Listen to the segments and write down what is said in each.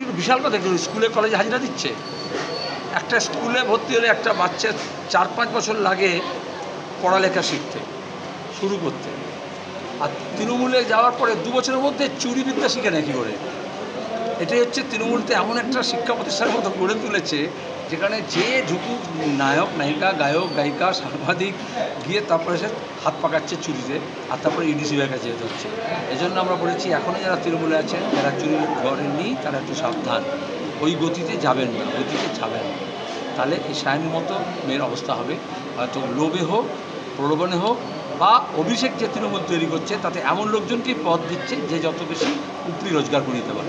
বিশাল কথা, দেখুন স্কুলে কলেজে হাজিরা দিচ্ছে। একটা স্কুলে ভর্তি হলে একটা বাচ্চা 4-5 বছর লাগে পড়ালেখা শিখতে শুরু করতে, আর তৃণমূলে যাওয়ার পরে 2 বছরের মধ্যে চুরিবিদ্যা শিখে নেয় কী করে। এটাই হচ্ছে তৃণমূলতে এমন একটা শিক্ষা প্রতিষ্ঠানের মতো গড়ে তুলেছে যেখানে যে ঢুকুক নায়ক নায়িকা গায়ক গায়িকা সাংবাদিক গিয়ে তারপরে সে হাত পাকাচ্ছে চুরিতে, আর তারপরে ইডিসিবির কাছে যেতে হচ্ছে। এজন্য আমরা বলেছি এখনও যারা তৃণমূলে আছেন, যারা চুরি করেননি, তারা একটু সাবধান, ওই গতিতে যাবেন না, গতিতে যাবেন না। তাহলে এই সায়নের মতো মেয়ের অবস্থা হবে। হয়তো লোভে হোক, প্রলোভনে হোক, বা অভিষেক যে তৃণমূল তৈরি করছে তাতে এমন লোকজনকেই পদ দিচ্ছে যে যত বেশি উপরি রোজগার করে নিতে পারে।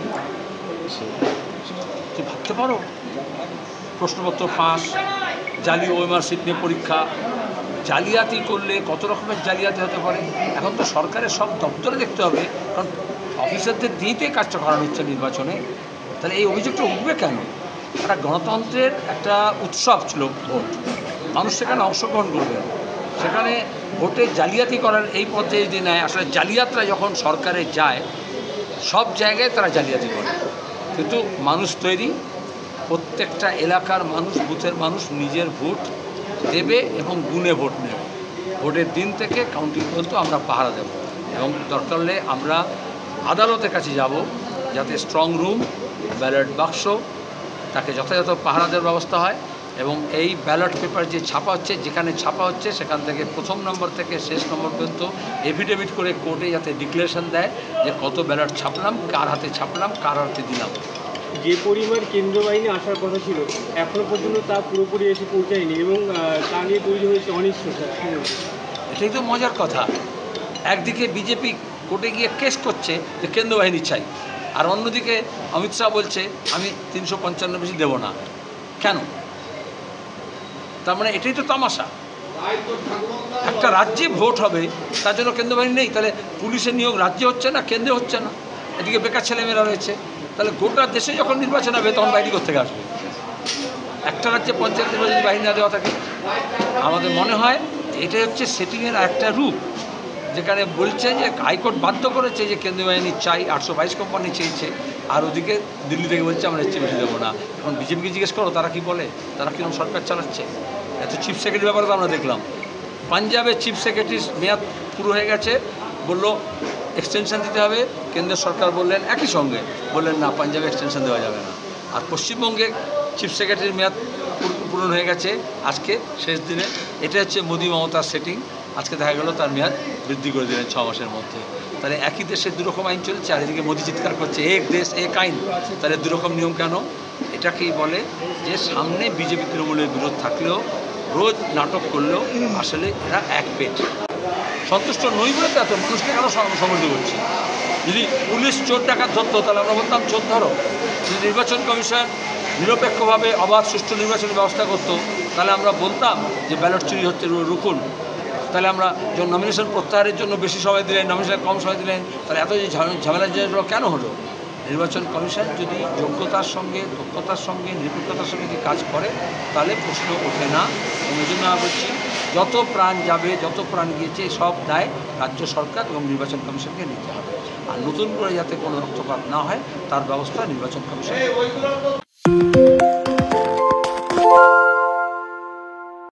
তুই ভাবতে পারো, প্রশ্নপত্র ফাঁস, জালি ওএমআর সিট নিয়ে পরীক্ষা, জালিয়াতি করলে কত রকমের জালিয়াতি হতে পারে। এখন তো সরকারের সব দপ্তরে দেখতে হবে, কারণ অফিসারদের দিয়েই কাজটা করানো হচ্ছে নির্বাচনে। তাহলে এই অভিযোগটা উঠবে কেন? একটা গণতন্ত্রের একটা উৎসব ছিল ভোট, মানুষ সেখানে অংশগ্রহণ করবে, সেখানে ভোটে জালিয়াতি করার এই পর্যায়ে যদি নেয়। আসলে জালিয়াতরা যখন সরকারে যায় সব জায়গায় তারা জালিয়াতি করে, কিন্তু মানুষ তৈরি, প্রত্যেকটা এলাকার মানুষ, বুথের মানুষ নিজের ভোট দেবে এবং গুণে ভোট নেবে। ভোটের দিন থেকে কাউন্টিং পর্যন্ত আমরা পাহারা দেব, এবং দরকার হলে আমরা আদালতের কাছে যাব যাতে স্ট্রং রুম, ব্যালট বাক্স, তাকে যথাযথ পাহারা দেওয়ার ব্যবস্থা হয়। এবং এই ব্যালট পেপার যে ছাপা হচ্ছে, যেখানে ছাপা হচ্ছে সেখান থেকে প্রথম নম্বর থেকে শেষ নম্বর পর্যন্ত এফিডেভিট করে কোর্টে যাতে ডিক্লারেশন দেয় যে কত ব্যালট ছাপলাম, কার হাতে ছাপলাম, কার হাতে দিলাম। যে পরিমাণ কেন্দ্রীয় বাহিনী আসার কথা ছিল এখনও পর্যন্ত তা পুরোপুরি এসে পৌঁছায়নি, এবং তা নিয়ে তৈরি হয়েছে অনিশ্চয়তা। এটাই তো মজার কথা। একদিকে বিজেপি কোর্টে গিয়ে কেস করছে যে কেন্দ্র বাহিনী চাই, আর অন্যদিকে অমিত শাহ বলছে আমি 355 বেশি দেবো না। কেন? তার মানে এটাই তো তামাশা। একটা রাজ্যে ভোট হবে তার জন্য কেন্দ্র বাহিনী নেই, তাহলে পুলিশের নিয়োগ রাজ্যে হচ্ছে না, কেন্দ্রে হচ্ছে না। এদিকে বেকার ছেলেমেয়েরা রয়েছে, তাহলে গোটা দেশে যখন নির্বাচন হবে তখন বাহিনী কোত্থেকে আসবে? একটা রাজ্যে পঞ্চায়েত নির্বাচনী বাহিনী না দেওয়া থাকে। আমাদের মনে হয় এটাই হচ্ছে সেটিংয়ের একটা রূপ, যেখানে বলছে যে হাইকোর্ট বাধ্য করেছে যে কেন্দ্রীয় বাহিনী চাই, 822 কোম্পানি চেয়েছে, আর ওদিকে দিল্লি থেকে বলছে আমরা এর চেয়ে বেশি দেবো না। এখন বিজেপিকে জিজ্ঞেস করো তারা কি বলে, তারা কীরকম সরকার চালাচ্ছে। এত চিফ সেক্রেটারির ব্যাপারে তো আমরা দেখলাম, পাঞ্জাবের চিফ সেক্রেটারির মেয়াদ পুরো হয়ে গেছে, বললো এক্সটেনশন দিতে হবে, কেন্দ্রের সরকার বললেন একই সঙ্গে বললেন না, পাঞ্জাবে এক্সটেনশন দেওয়া যাবে না। আর পশ্চিমবঙ্গে চিফ সেক্রেটারির মেয়াদ পূরণ হয়ে গেছে আজকে শেষ দিনে। এটা হচ্ছে মোদি মমতার সেটিং। আজকে দেখা গেল তার মেয়াদ বৃদ্ধি করে দিলেন 6 মাসের মধ্যে। তাহলে একই দেশে দুরকম আইন চলছে, আর এদিকে মোদি চিৎকার করছে এক দেশ এক আইন। তাহলে দুরকম নিয়ম কেন? এটাকেই বলে যে সামনে বিজেপি তৃণমূলের বিরোধ থাকলেও, রোজ নাটক করলেও আসলে এরা এক পেট। সন্তুষ্ট নই বলে তো এত মানুষকে কেন সমর্থন করছি? যদি পুলিশ চোর ডাকাত ধরতো তাহলে আমরা বলতাম চোর ধরো। যদি নির্বাচন কমিশন নিরপেক্ষভাবে অবাধ সুষ্ঠু নির্বাচনের ব্যবস্থা করতো তাহলে আমরা বলতাম যে ব্যালট চুরি হচ্ছে রুকুন। তাহলে আমরা যখন নমিনেশন প্রত্যাহারের জন্য বেশি সময় দিলেন, নমিনেশন কম সময় দিলেন, তাহলে এত যে ঝামেলা কেন হলো? নির্বাচন কমিশন যদি যোগ্যতার সঙ্গে, দক্ষতার সঙ্গে, নিরপেক্ষতার সঙ্গে যদি কাজ করে তাহলে প্রশ্ন ওঠে না। এই জন্য আমরা বলছি যত প্রাণ যাবে, যত প্রাণ গিয়েছে সব দায় রাজ্য সরকার এবং নির্বাচন কমিশনকে নিতে হবে। আর নতুন করে যাতে কোনো রক্তপাত না হয় তার ব্যবস্থা নির্বাচন কমিশন।